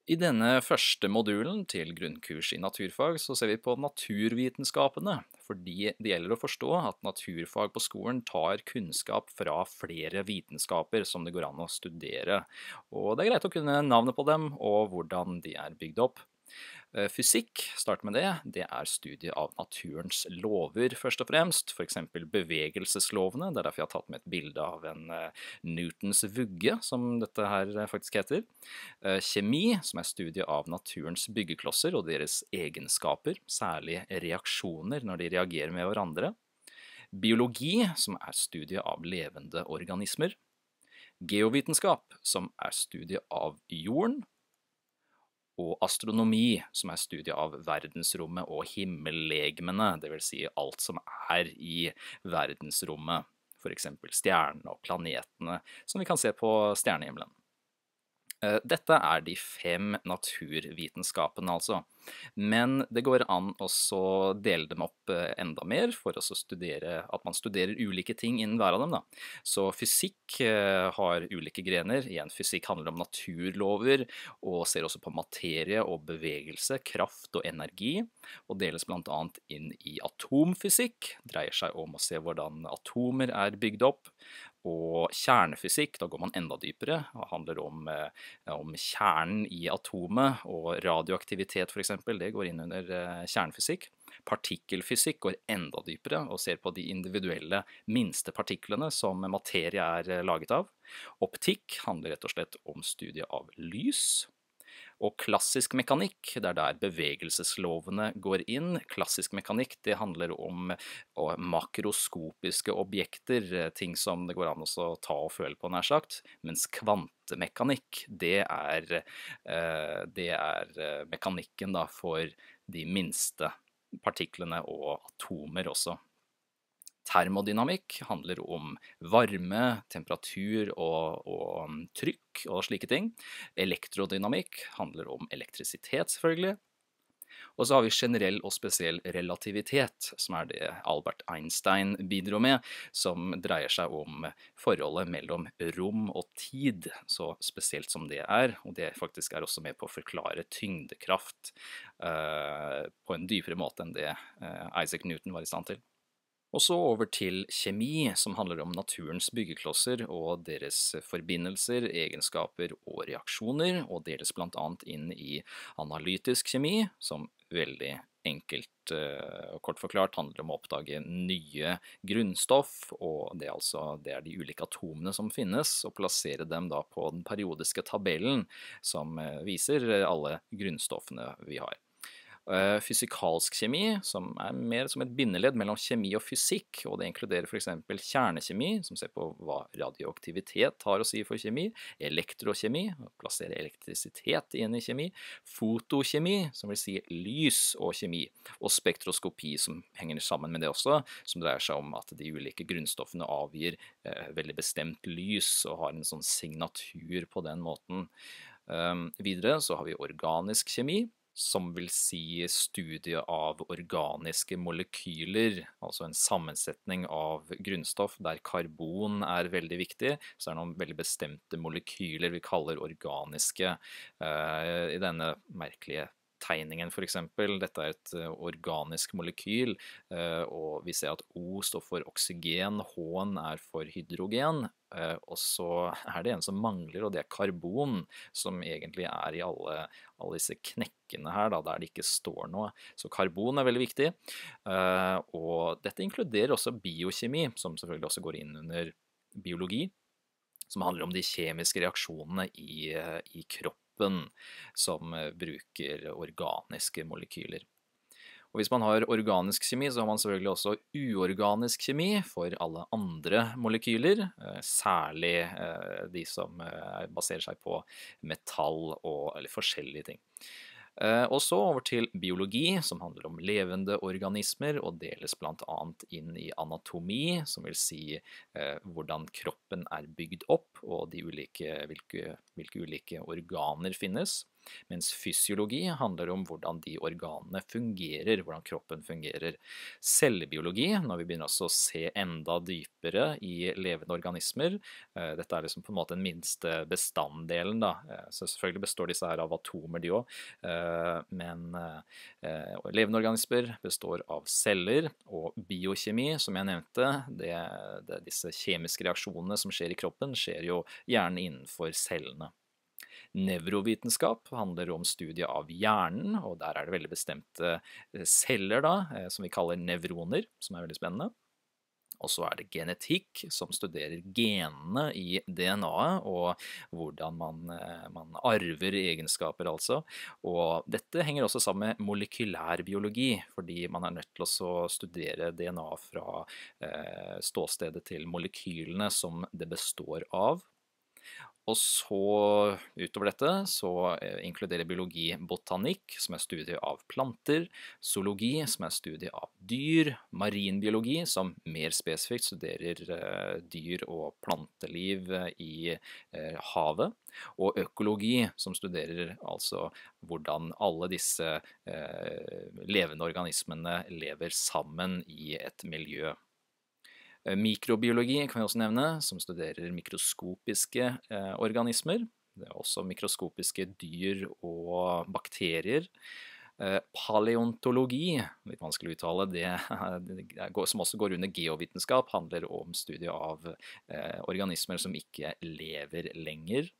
I denne første modulen til grunnkurs i naturfag så ser vi på naturvitenskapene, fordi det gjelder å forstå at naturfag på skolen tar kunnskap fra flere vitenskaper som det går an å studere. Og det er greit å kunne navnet på dem og hvordan de er bygd opp. Fysikk, start med det. Det er studiet av naturens lover først og fremst, for eksempel bevegelseslovene. Det er derfor jeg har tatt med et bilde av en Newtons vugge, som dette her faktisk heter. Kjemi, som er studiet av naturens byggeklosser og deres egenskaper, særlig reaksjoner når de reagerer med hverandre. Biologi, som er studiet av levende organismer. Geovitenskap, som er studiet av jorden, og astronomi, som er studiet av verdensrommet og himmellegemene, det vil si alt som er i verdensrommet, for eksempel stjernene og planetene, som vi kan se på stjernehimmelen. Dette er de 5 naturvitenskapene altså, men det går an å dele dem opp enda mer for å studere at man studerer ulike ting innen hver av dem. Så fysikk har ulike grener. Igjen, fysikk handler om naturlover og ser også på materie og bevegelse, kraft og energi, og deles blant annet inn i atomfysikk, dreier seg om å se hvordan atomer er bygd opp, og kjernefysikk, da går man enda dypere, og handler om kjernen i atomet, og radioaktivitet for eksempel, det går inn under kjernefysikk. Partikkelfysikk går enda dypere og ser på de individuelle minste partiklene som materie er laget av. Optikk handler rett og slett om studiet av lys. Og klassisk mekanikk, det er der bevegelseslovene går inn. Klassisk mekanikk, det handler om makroskopiske objekter, ting som det går an å ta og føle på nær sagt, mens kvantemekanikk, det er mekanikken da for de minste partiklene og atomer også. Termodynamikk handler om varme, temperatur og trykk og slike ting. Elektrodynamikk handler om elektrisitet selvfølgelig. Og så har vi generell og spesiell relativitet, som er det Albert Einstein bidro med, som dreier seg om forholdet mellom rom og tid, så spesielt som det er, og det faktisk er også med på å forklare tyngdekraft på en dypere måte enn det Isaac Newton var i stand til. Og så over til kjemi, som handler om naturens byggeklosser og deres forbindelser, egenskaper og reaksjoner, og deles blant annet inn i analytisk kjemi, som veldig enkelt og kort forklart handler om å oppdage nye grunnstoff, og det er de ulike atomene som finnes, og plassere dem da på den periodiske tabellen som viser alle grunnstoffene vi har. Fysikalsk kjemi, som er mer som et bindeledd mellom kjemi og fysikk, og det inkluderer for eksempel kjernekjemi, som ser på hva radioaktivitet har å si for kjemi, elektrokjemi, plassere elektrisitet inn i kjemi, fotokjemi, som vil si lys og kjemi, og spektroskopi, som henger sammen med det også, som dreier seg om at de ulike grunnstoffene avgir veldig bestemt lys, og har en sånn signatur på den måten. Videre så har vi organisk kjemi, som vil si studie av organiske molekyler, altså en sammensetning av grunnstoff der karbon er veldig viktig, så er det noen veldig bestemte molekyler vi kaller organiske i denne merkelige tegningen for eksempel. Dette er et organisk molekyl, og vi ser at O står for oksygen, H-en er for hydrogen, og så er det en som mangler, og det er karbon, som egentlig er i alle disse knekkene her, da, der det ikke står noe. Så karbon er veldig viktig, og dette inkluderer også biokjemi, som selvfølgelig også går inn under biologi, som handler om de kjemiske reaksjonene i kroppen, som bruker organiske molekyler. Og hvis man har organisk kjemi, så har man selvfølgelig også uorganisk kjemi for alle andre molekyler, særlig de som baserer seg på metall eller forskjellige ting. Og så over til biologi, som handler om levende organismer, og deles blant annet inn i anatomi, som vil si hvordan kroppen er bygd opp, og hvilke ulike organer finnes. mens fysiologi handler om hvordan de organene fungerer, hvordan kroppen fungerer. Cellebiologi, når vi begynner også å se enda dypere i levende organismer, dette er liksom på en måte den minste bestanddelen da, så selvfølgelig består disse her av atomer de også, men levende organismer består av celler, og biokjemi, som jeg nevnte, disse kjemiske reaksjonene som skjer i kroppen, skjer jo gjerne innenfor cellene. Nevrovitenskap handler om studiet av hjernen, og der er det veldig bestemte celler da, som vi kaller nevroner, som er veldig spennende. Og så er det genetikk, som studerer genene i DNA-et, og hvordan man arver egenskaper altså. Og dette henger også sammen med molekylærbiologi, fordi man er nødt til å studere DNA fra ståstedet til molekylene som det består av. Og så utover dette så inkluderer biologi botanikk, som er studie av planter, zoologi, som er studie av dyr, marinbiologi, som mer spesifikt studerer dyr og planteliv i havet, og økologi, som studerer altså hvordan alle disse levende organismene lever sammen i et miljø. Mikrobiologi kan vi også nevne, som studerer mikroskopiske organismer. Det er også mikroskopiske dyr og bakterier. Paleontologi, litt vanskelig å uttale, som også går under geovitenskap, handler om studiet av organismer som ikke lever lenger.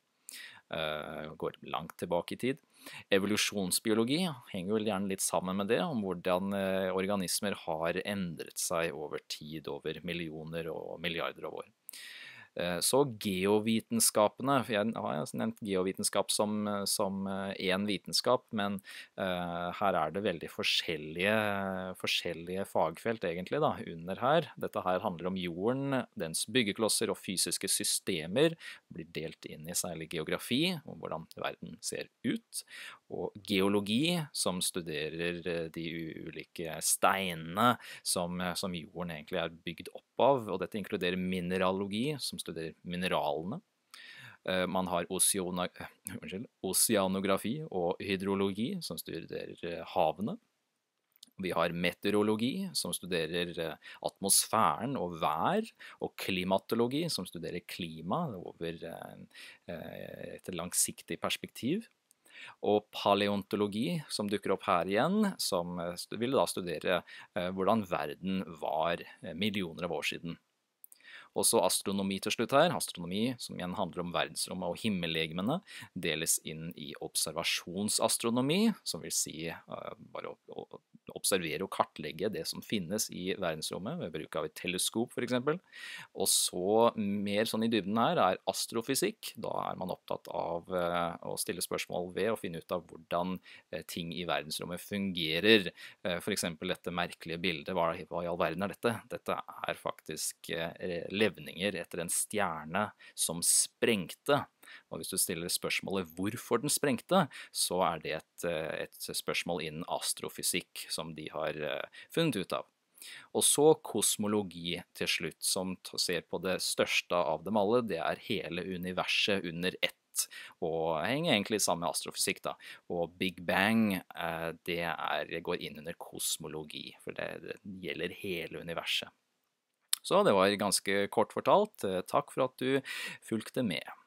Går langt tilbake i tid. Evolusjonsbiologi henger vel gjerne litt sammen med det, om hvordan organismer har endret seg over tid, over millioner og milliarder av år. Så geovitenskapene, jeg har nevnt geovitenskap som en vitenskap, men her er det veldig forskjellige fagfelt egentlig da, under her. Dette her handler om jorden, dens byggeklosser og fysiske systemer, blir delt inn i særlig geografi, om hvordan verden ser ut, og geologi, som studerer de ulike steinene som jorden egentlig er bygd opp av, og dette inkluderer mineralogi, som studerer mineralene. Man har oseanografi og hydrologi, som studerer havene. Vi har meteorologi, som studerer atmosfæren og vær, og klimatologi, som studerer klima over et langsiktig perspektiv. Og paleontologi, som dukker opp her igjen, som ville da studere hvordan verden var millioner av år siden. Også astronomi til slutt her. Astronomi, som igjen handler om verdensrommet og himmellegemene, deles inn i observasjonsastronomi, som vil si bare å observere og kartlegge det som finnes i verdensrommet ved bruk av et teleskop for eksempel. Og så mer sånn i dybden her er astrofysikk. Da er man opptatt av å stille spørsmål ved å finne ut av hvordan ting i verdensrommet fungerer. For eksempel dette merkelige bildet, hva i all verden er dette? Dette er faktisk levninger etter en stjerne som sprengte. Og hvis du stiller spørsmålet hvorfor den sprengte, så er det et spørsmål innen astrofysikk som de har funnet ut av. Og så kosmologi til slutt, som ser på det største av dem alle. Det er hele universet under ett, og henger egentlig sammen med astrofysikk da. Og Big Bang, det går inn under kosmologi, for det gjelder hele universet. Så det var ganske kort fortalt. Takk for at du fulgte med.